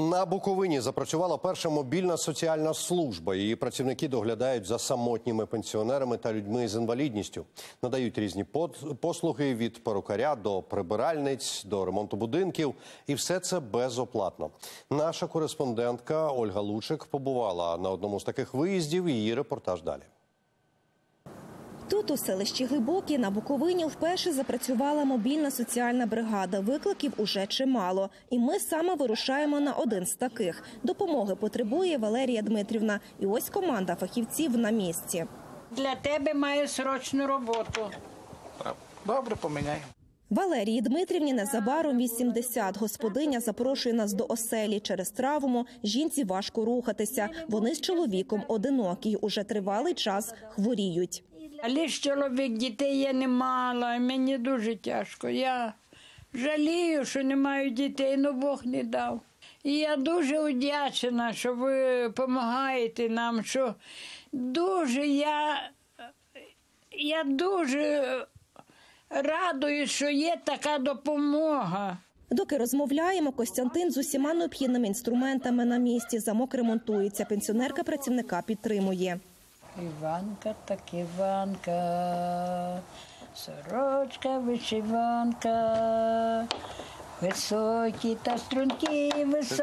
На Буковині запрацювала перша мобільна соціальна служба. Її працівники доглядають за самотніми пенсіонерами та людьми з інвалідністю. Надають різні послуги від перукаря до прибиральниць, до ремонту будинків. І все це безоплатно. Наша кореспондентка Ольга Лучик побувала на одному з таких виїздів. Її репортаж далі. Тут, у селищі Глибокі, на Буковині, вперше запрацювала мобільна соціальна бригада. Викликів уже чимало. І ми саме вирушаємо на один з таких. Допомоги потребує Валерія Дмитрівна. І ось команда фахівців на місці. Для тебе маю срочну роботу. Добре, поміняй. Валерії Дмитрівні незабаром 80. Господиня запрошує нас до оселі. Через травму жінці важко рухатися. Вони з чоловіком одинокі, уже тривалий час хворіють. Але ж чоловік, дітей я не мала, мені дуже тяжко. Я жалію, що не маю дітей, але Бог не дав. І я дуже вдячна, що ви допомагаєте нам, що дуже я дуже радуюсь, що є така допомога. Доки розмовляємо, Костянтин з усіма необхідними інструментами на місці. Замок ремонтується. Пенсіонерка працівника підтримує. Іванка так Іванка, сорочка вишиванка, високі та струнки,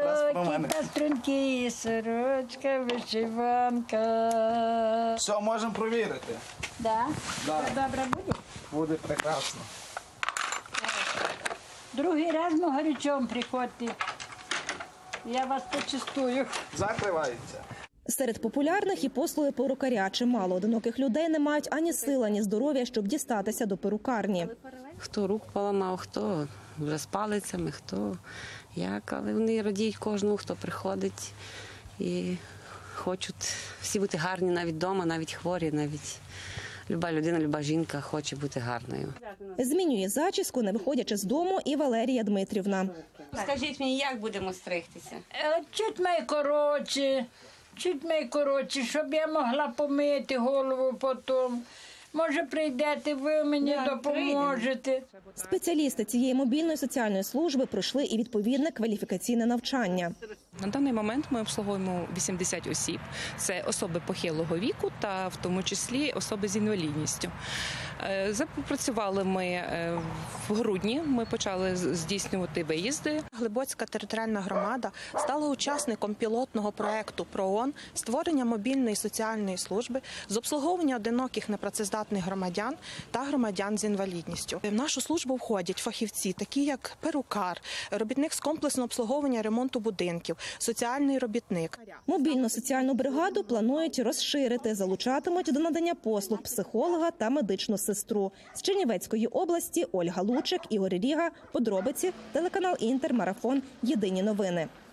сорочка вишиванка. Все, можемо провірити. Да? Да. Добре буде? Буде прекрасно. Другий раз ми горячом приходьте. Я вас почастую. Закривається. Серед популярних і послуги перукаря. Чимало одиноких людей не мають ані сил, ані здоров'я, щоб дістатися до перукарні. Хто рук поламав, хто вже з палицями, хто як. Але вони радіють кожному, хто приходить і хочуть всі бути гарні навіть вдома, навіть хворі, навіть люба людина, люба жінка хоче бути гарною. Змінює зачіску, не виходячи з дому, і Валерія Дмитрівна. Скажіть мені, як будемо стригтися? Чуть коротше, щоб я могла помити голову потім. Може, прийдете, ви мені допоможете. Спеціалісти цієї мобільної соціальної служби пройшли і відповідне кваліфікаційне навчання. На даний момент ми обслуговуємо 80 осіб. Це особи похилого віку та в тому числі особи з інвалідністю. Запрацювали ми в грудні, ми почали здійснювати виїзди. Глибоцька територіальна громада стала учасником пілотного проєкту ПРООН створення мобільної соціальної служби з обслуговування одиноких непрацездатних громадян та громадян з інвалідністю. В нашу службу входять фахівці, такі як перукар, робітник з комплексного обслуговування ремонту будинків, соціальний робітник. Мобільну соціальну бригаду планують розширити, залучатимуть до надання послуг психолога та медичну сестру. З Чернівецької області Ольга Лучик, Ігор Ріга. Подробиці, телеканал Інтер, Марафон. Єдині новини.